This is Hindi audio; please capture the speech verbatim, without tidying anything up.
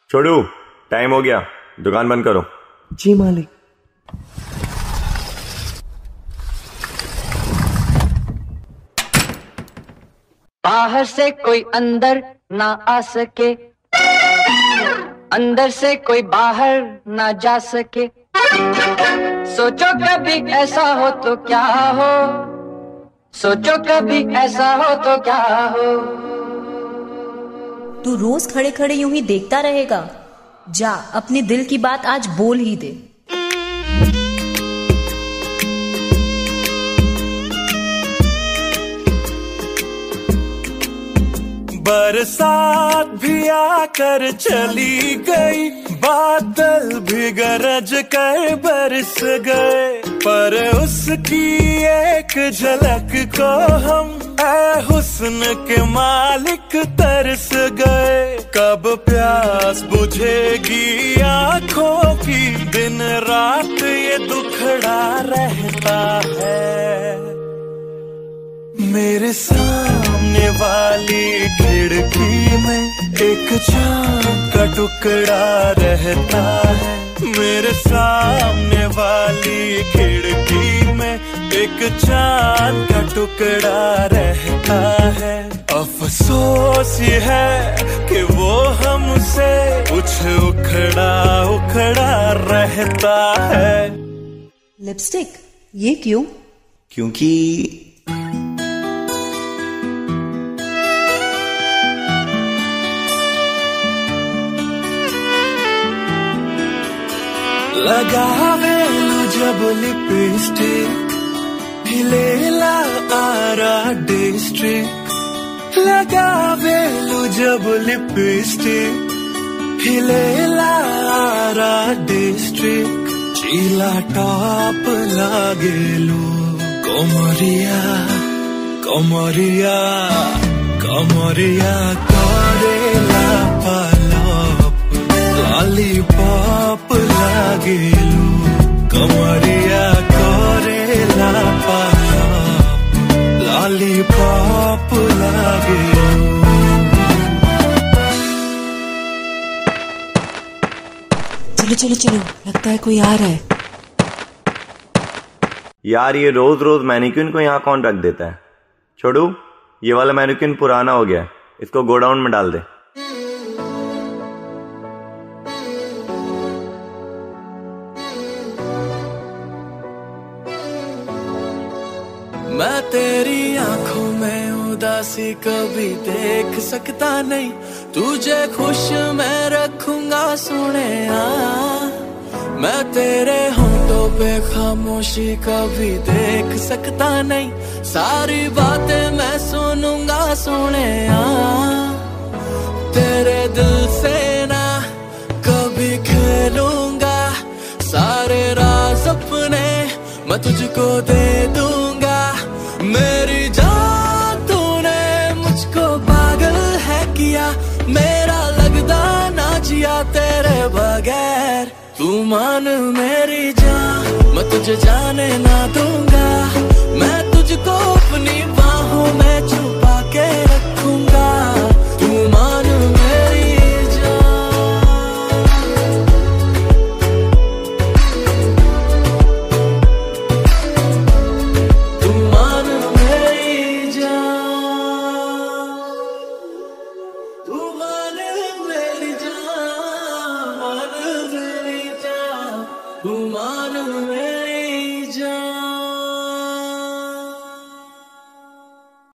छोड़ू, टाइम हो गया, दुकान बंद करो। जी मालिक। बाहर से कोई अंदर ना आ सके, अंदर से कोई बाहर ना जा सके। सोचो कभी ऐसा हो तो क्या हो, सोचो कभी ऐसा हो तो क्या हो। तू रोज खड़े खड़े यूं ही देखता रहेगा? जा अपने दिल की बात आज बोल ही दे। बरसात भी आकर चली गई, बादल भी गरज कर बरस गए, पर उसकी एक झलक को हम ऐ हुस्न के मालिक तरस गए। कब प्यास बुझेगी आंखों की, दिन रात ये दुखड़ा रहता है। मेरे सामने वाली खिड़की में एक चांद का टुकड़ा रहता है, मेरे सामने वाली खिड़की में एक चांद का टुकड़ा रहता है। अफसोस ये है कि वो हमसे कुछ उखड़ा उखड़ा रहता है। लिपस्टिक ये क्यों? क्योंकि लगावेलु जब लिपस्टिक, हिलेला आरा डिस्ट्रिक्ट। लगावेलु जब लिपस्टिक, हिलेला आरा डिस्ट्रिक्ट। चीला टॉप लागेलु, कोमरिया कोमरिया कोमरिया करेला पालप, लॉलीपॉप लागेलु, कमरिया करेला पालप, लॉलीपॉप लागेलु। चलो चलो चलो, लगता है कोई आ रहा है। यार ये रोज रोज मैनिक्विन को यहाँ कौन रख देता है? छोड़ू, ये वाला मैनिक्विन पुराना हो गया, इसको गोडाउन में डाल दे। मैं तेरी आंखों में उदासी कभी देख सकता नहीं, तुझे खुश मैं रखूंगा सोने। मैं तेरे होंठों पे खामोशी कभी देख सकता नहीं, सारी बातें मैं सुनूंगा सोने। तेरे दिल से ना कभी खेलूंगा, सारे राज अपने मैं तुझको दे दूंगा। मेरी जान तूने मुझको पागल है किया, मेरा लगदा ना जिया तेरे बगैर। तू मान मेरी जान, मैं तुझे जाने ना दूंगा, मैं तुझको अपनी बाहों में छुपा के रखूंगा। तू मान मेरी जान, तू मान मेरी